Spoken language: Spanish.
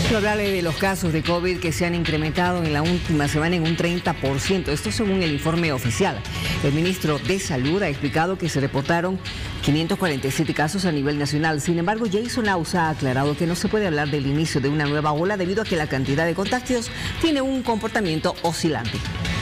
Quiero hablarle de los casos de COVID que se han incrementado en la última semana en un 30%. Esto según el informe oficial. El ministro de Salud ha explicado que se reportaron 547 casos a nivel nacional. Sin embargo, Jason Laus ha aclarado que no se puede hablar del inicio de una nueva ola debido a que la cantidad de contagios tiene un comportamiento oscilante.